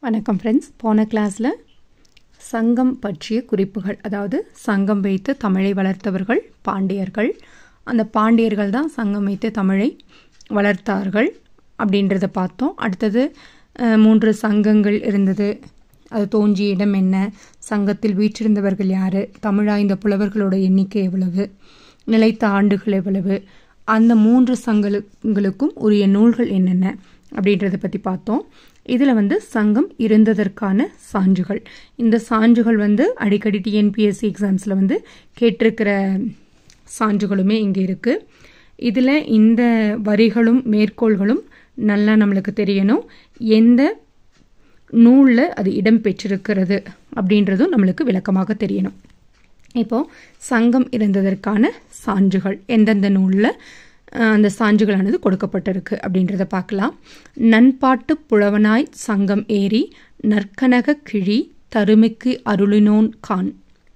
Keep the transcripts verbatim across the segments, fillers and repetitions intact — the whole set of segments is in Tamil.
வணக்கம் ஃப்ரெண்ட்ஸ். போன கிளாஸில் சங்கம் பற்றிய குறிப்புகள், அதாவது சங்கம் வைத்து தமிழை வளர்த்தவர்கள் பாண்டியர்கள். அந்த பாண்டியர்கள் தான் சங்கம் வைத்து தமிழை வளர்த்தார்கள் அப்படின்றத பார்த்தோம். அடுத்தது மூன்று சங்கங்கள் இருந்தது, அது தோன்றிய இடம் என்ன, சங்கத்தில் வீற்றிருந்தவர்கள் யார், தமிழாய்ந்த புலவர்களோட எண்ணிக்கை எவ்வளவு, நிலைத்த ஆண்டுகள் எவ்வளவு, அந்த மூன்று சங்கங்களுக்கும் உரிய நூல்கள் என்னென்ன அப்படின்றத பற்றி பார்த்தோம். இதில் வந்து சங்கம் இருந்ததற்கான சான்றுகள், இந்த சான்றுகள் வந்து அடிக்கடி டிஎன்பிஎஸ்சி எக்ஸாம்ஸில் வந்து கேட்டிருக்கிற சான்றுகளுமே இங்கே இருக்குது. இதில் இந்த வரிகளும் மேற்கோள்களும் நல்லா நம்மளுக்கு தெரியணும், எந்த நூலில் அது இடம் பெற்றிருக்கிறது அப்படின்றதும் நம்மளுக்கு விளக்கமாக தெரியணும். இப்போது சங்கம் இருந்ததற்கான சான்றுகள் எந்தெந்த நூலில் அந்த சான்றுகளானது கொடுக்கப்பட்டிருக்கு அப்படின்றத பார்க்கலாம். நண்பாட்டு புலவனாய் சங்கம் ஏறி நற்கனக கிழி தருமிக்கு அருளினோன் கான்.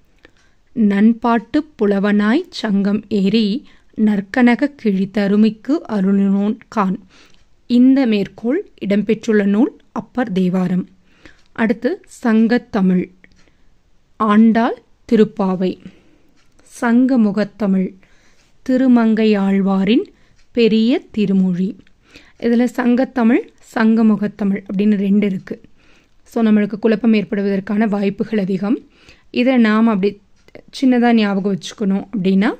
நண்பாட்டு புலவனாய் சங்கம் ஏறி நற்கனக கிழி தருமிக்கு அருளினோன் கான். இந்த மேற்கோள் இடம்பெற்றுள்ள நூல் அப்பர் தேவாரம். அடுத்து சங்கத்தமிழ், ஆண்டாள் திருப்பாவை. சங்கமுகத்தமிழ், திருமங்கையாழ்வாரின் பெரிய திருமொழி. இதில் சங்கத்தமிழ் சங்கமுகத்தமிழ் அப்படின்னு ரெண்டு இருக்குது. ஸோ நம்மளுக்கு குழப்பம் ஏற்படுவதற்கான வாய்ப்புகள் அதிகம். இதை நாம் அப்படி சின்னதாக ஞாபகம் வச்சுக்கணும் அப்படின்னா,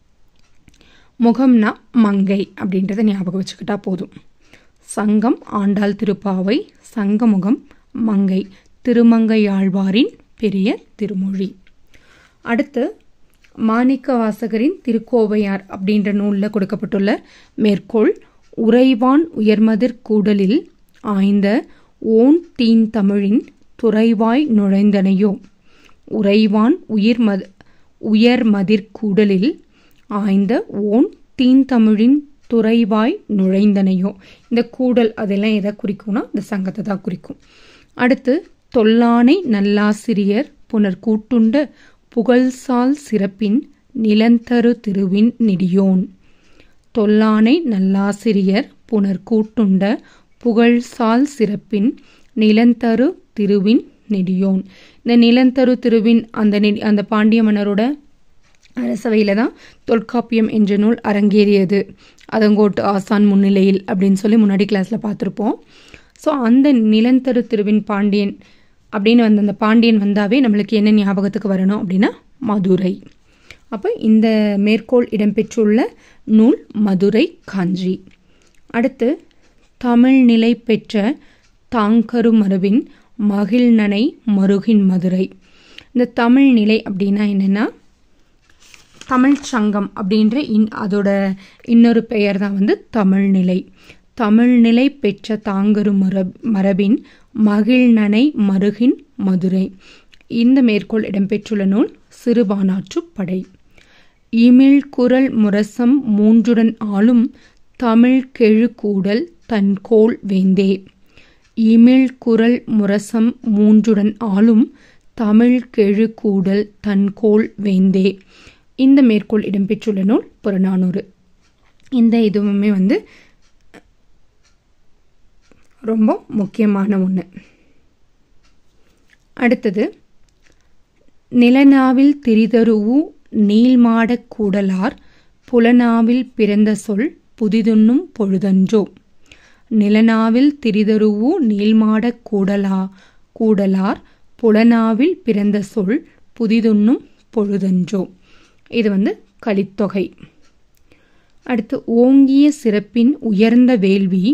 முகம்னா மங்கை அப்படின்றத ஞாபகம் வச்சுக்கிட்டா போதும். சங்கம் ஆண்டாள் திருப்பாவை, சங்கமுகம் மங்கை, திருமங்கையாழ்வாரின் பெரிய திருமொழி. அடுத்து மாணிக்க வாசகரின் திருக்கோவையார் அப்படின்ற நூலில் கொடுக்கப்பட்டுள்ள மேற்கோள், உறைவான் உயர்மதிர் கூடலில் ஆய்ந்த ஓன் தீன் தமிழின் துறைவாய் நுழைந்தனையோ. உறைவான் உயிர்மத உயர்மதிர் கூடலில் ஆய்ந்த ஓன் தீன் தமிழின் துறைவாய் நுழைந்தனையோ. இந்த கூடல் அதெல்லாம் எதை குறிக்கும்னா இந்த சங்கத்தை தான் குறிக்கும். அடுத்து தொல்லானை நல்லாசிரியர் புனர் கூட்டுண்ட புகழ்சால் சிறப்பின் நிலந்தரு திருவின் நெடியோன். தொல்லானை நல்லாசிரியர் புனர் கூட்டுண்ட புகழ்சால் சிறப்பின் நிலந்தரு திருவின் நெடியோன். இந்த நிலந்தரு திருவின் அந்த அந்த பாண்டிய மன்னரோட அரசவையில் தான் தொல்காப்பியம் என்ற நூல் அரங்கேறியது, அதங்கோட்டு ஆசான் முன்னிலையில் அப்படின்னு சொல்லி முன்னாடி கிளாஸில் பார்த்துருப்போம். ஸோ அந்த நிலந்தரு திருவின் பாண்டியன் அப்படின்னு வந்து அந்த பாண்டியன் வந்தாவே நம்மளுக்கு என்ன ஞாபகத்துக்கு வரணும் அப்படின்னா மதுரை. அப்போ இந்த மேற்கோள் இடம்பெற்றுள்ள நூல் மதுரை காஞ்சி. அடுத்து தமிழ் நிலை பெற்ற தாங்கரு மரபின் மகிழ்நனை மருகின் மதுரை. இந்த தமிழ் நிலை அப்படின்னா என்னென்னா, தமிழ் சங்கம் அப்படின்ற இன் அதோட இன்னொரு பெயர் தான் வந்து தமிழ் நிலை. தமிழ்நிலை பெற்ற தாங்கரு மரப் மரபின் மகிழ்நனை மருகின் மதுரை. இந்த மேற்கோள் இடம்பெற்றுள்ள நூல் சிறுபானாற்றுப்படை. இமிழ் குரல் முரசம் மூன்றுடன் ஆளும் தமிழ் கெழு கூடல் தன்கோள் வேந்தே. இமிழ் குரல் முரசம் மூன்றுடன் ஆளும் தமிழ் கெழு கூடல் தன்கோள் வேந்தே. இந்த மேற்கோள் இடம்பெற்றுள்ள நூல் புறநானூறு. இந்த இதுவுமே வந்து ரொம்ப முக்கியமான ஒன்று. அடுத்தது நிலநாவில் திரிதருவு நீள்மாடக் கூடலார் புலனாவில் பிறந்த சொல் புதிதுண்ணும் பொழுதன்றோ. நிலநாவில் திரிதருவு நீள்மாடக் கூடலா கூடலார் புலனாவில் பிறந்த சொல் புதிதுண்ணும் பொழுதன்றோ. இது வந்து கலித்தொகை. அடுத்து ஓங்கிய சிறப்பின் உயர்ந்த வேள்வி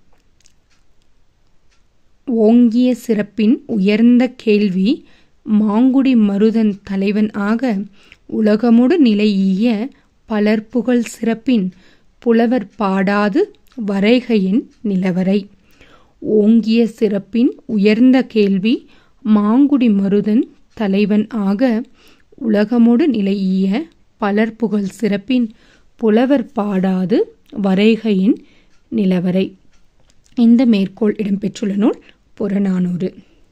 ஓங்கிய சிறப்பின் உயர்ந்த கேள்வி மாங்குடி மருதன் தலைவன் ஆக உலகமுடு நிலையிய பலர்புகழ் சிறப்பின் புலவர் பாடாது வரைகையின் நிலவரை. ஓங்கிய சிறப்பின் உயர்ந்த கேள்வி மாங்குடி மருதன் தலைவன் ஆக உலகமுடு நிலையிய பலர்புகழ் சிறப்பின் புலவர் பாடாது வரைகையின் நிலவரை. இந்த மேற்கோள் இடம்பெற்றுள்ள நூல் புறநானூறு.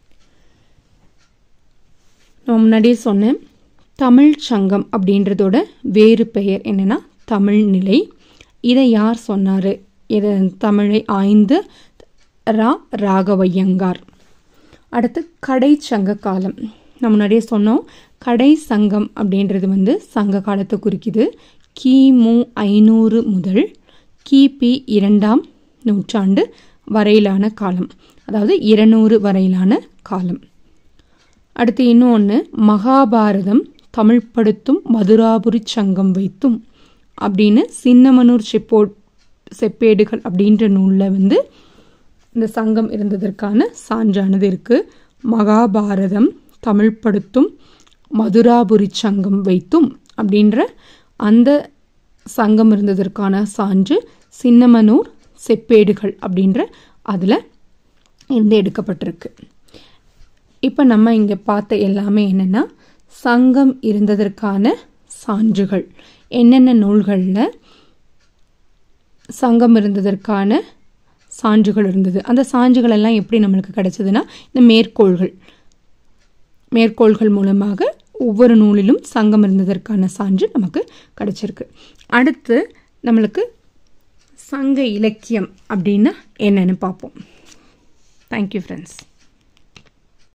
நான் முன்னாடியே சொன்னேன், தமிழ் சங்கம் அப்படின்றதோட வேறு பெயர் என்னென்னா தமிழ் நிலை. இதை யார் சொன்னார்? இதை தமிழை ஆய்ந்து ரா ராகவையங்கார். அடுத்து கடை சங்க காலம். நம்ம முன்னாடியே சொன்னோம், கடை சங்கம் அப்படின்றது வந்து சங்க காலத்தை குறிக்குது. கிமு ஐநூறு முதல் கிபி இரண்டாம் நூற்றாண்டு வரையிலான காலம், அதாவது இருநூறு வரையிலான காலம். அடுத்து இன்னொன்று, மகாபாரதம் தமிழ்படுத்தும் மதுராபுரி சங்கம் வைத்தும் அப்படின்னு சின்னமனூர் செப்போ செப்பேடுகள் அப்படின்ற நூலில் வந்து இந்த சங்கம் இருந்ததற்கான சான்றானது இருக்குது. மகாபாரதம் தமிழ்படுத்தும் மதுராபுரி சங்கம் வைத்தும் அப்படின்ற அந்த சங்கம் இருந்ததற்கான சான்று சின்னமனூர் செப்பேடுகள் அப்படின்ற அதில் இருந்து எடுக்கப்பட்டிருக்கு. இப்போ நம்ம இங்கே பார்த்த எல்லாமே என்னென்னா சங்கம் இருந்ததற்கான சான்றுகள். என்னென்ன நூல்களில் சங்கம் இருந்ததற்கான சான்றுகள் இருந்தது, அந்த சான்றுகள் எல்லாம் எப்படி நம்மளுக்கு கிடைச்சதுன்னா இந்த மேற்கோள்கள் மேற்கோள்கள் மூலமாக ஒவ்வொரு நூலிலும் சங்கம் இருந்ததற்கான சான்று நமக்கு கிடைச்சிருக்கு. அடுத்து நம்மளுக்கு சங்க இலக்கியம் அப்படின்னா என்னன்னு பார்ப்போம். Thank you friends.